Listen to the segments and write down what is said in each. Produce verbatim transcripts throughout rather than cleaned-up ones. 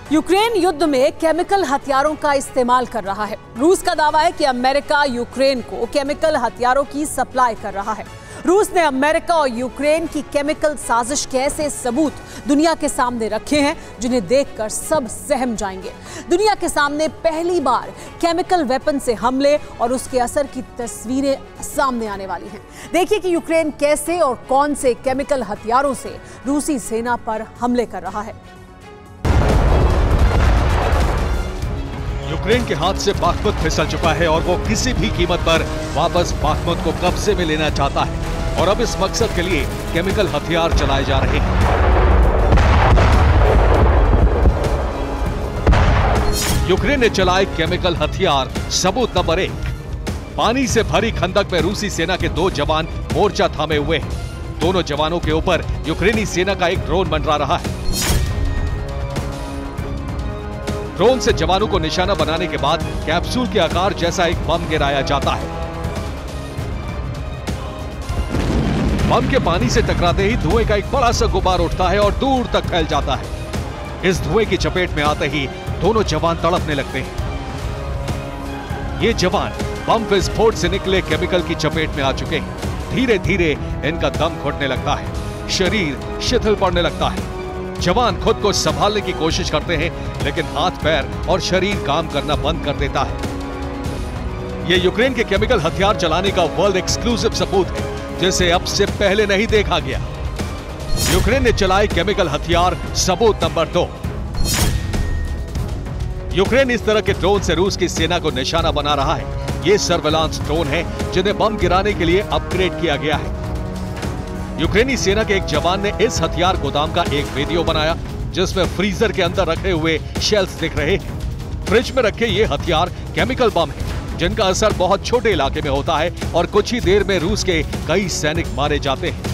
Ukraine युद्ध में chemical हथियारों का इस्तेमाल कर रहा है। रूस का दावा है कि अमेरिका यूक्रेन को केमिकल हथियारों की सप्लाई कर रहा है। रूस ने अमेरिका और यूक्रेन की केमिकल साजिश के ऐसे सबूत दुनिया के सामने रखे हैं जिन्हें देखकर सब सहम जाएंगे। दुनिया के सामने पहली बार केमिकल वेपन से हमले और उसके असर की तस्वीरें सामने आने वाली हैं। देखिए कि यूक्रेन कैसे और कौन से केमिकल हथियारों से रूसी सेना पर हमले कर रहा है। यूक्रेन के हाथ से बाखमुत फिसल चुका है और वो किसी भी कीमत पर वापस बाखमुत को कब्जे में लेना चाहता है और अब इस मकसद के लिए केमिकल हथियार चलाए जा रहे हैं। यूक्रेन ने चलाए केमिकल हथियार। सबूत नंबर एक, पानी से भरी खंदक में रूसी सेना के दो जवान मोर्चा थामे हुए हैं। दोनों जवानों के ऊपर यूक्रेनी सेना का एक ड्रोन मंडरा रहा है। ड्रोन से जवानों को निशाना बनाने के बाद कैप्सूल के आकार जैसा एक बम गिराया जाता है। बम के पानी से टकराते ही धुएं का एक बड़ा सा गुब्बार उठता है और दूर तक फैल जाता है। इस धुएं की चपेट में आते ही दोनों जवान तड़पने लगते हैं। ये जवान बम विस्फोट से निकले केमिकल की चपेट में आ चुके हैं। धीरे धीरे इनका दम घुटने लगता है, शरीर शिथिल पड़ने लगता है। जवान खुद को संभालने की कोशिश करते हैं, लेकिन हाथ पैर और शरीर काम करना बंद कर देता है। यह यूक्रेन के केमिकल हथियार चलाने का वर्ल्ड एक्सक्लूसिव सबूत है, जिसे अब से पहले नहीं देखा गया। यूक्रेन ने चलाए केमिकल हथियार। सबूत नंबर दो, यूक्रेन इस तरह के ड्रोन से रूस की सेना को निशाना बना रहा है। ये सर्विलांस ड्रोन है जिन्हें बम गिराने के लिए अपग्रेड किया गया है। यूक्रेनी सेना के एक जवान ने इस हथियार गोदाम का एक वीडियो बनाया, जिसमें फ्रीजर के अंदर रखे हुए शेल्स दिख रहे हैं। फ्रिज में रखे ये हथियार केमिकल बम है, जिनका असर बहुत छोटे इलाके में होता है और कुछ ही देर में रूस के कई सैनिक मारे जाते हैं।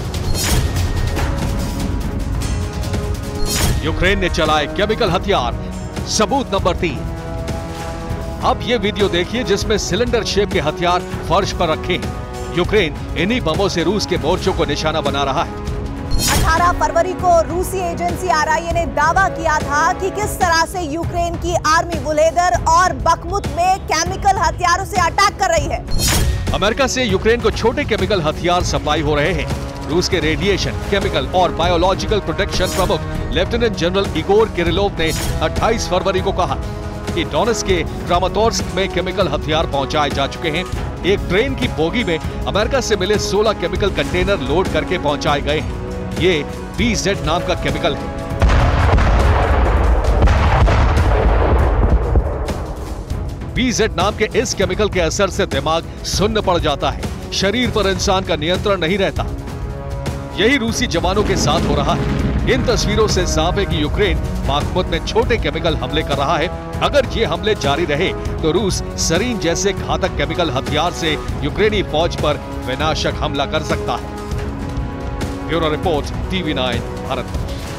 यूक्रेन ने चलाए केमिकल हथियार। सबूत नंबर तीन, अब ये वीडियो देखिए जिसमें सिलेंडर शेप के हथियार फर्श पर रखे हैं। यूक्रेन इन्हीं बमों से रूस के मोर्चों को निशाना बना रहा है। अठारह फरवरी को रूसी एजेंसी आर आई ए ने दावा किया था कि किस तरह से यूक्रेन की आर्मी वुलेदर और बखमुत में केमिकल हथियारों से अटैक कर रही है। अमेरिका से यूक्रेन को छोटे केमिकल हथियार सप्लाई हो रहे हैं। रूस के रेडिएशन, केमिकल और बायोलॉजिकल प्रोटेक्शन प्रमुख लेफ्टिनेंट जनरल इगोर किरिलोव ने अट्ठाईस फरवरी को कहा कि डोनेट्स्क के क्रामातोर्स्क में केमिकल हथियार पहुंचाए जा चुके हैं। एक ट्रेन की बोगी में अमेरिका से मिले सोलह केमिकल कंटेनर लोड करके पहुंचाए गए हैं। ये बी ज़ेड नाम का केमिकल है। बी ज़ेड नाम के इस केमिकल के असर से दिमाग सुन्न पड़ जाता है, शरीर पर इंसान का नियंत्रण नहीं रहता। यही रूसी जवानों के साथ हो रहा है। इन तस्वीरों से साफ है कि यूक्रेन बाखमुत में छोटे केमिकल हमले कर रहा है। अगर ये हमले जारी रहे तो रूस सरीन जैसे घातक केमिकल हथियार से यूक्रेनी फौज पर विनाशक हमला कर सकता है। Bureau report, TV nine Bharat.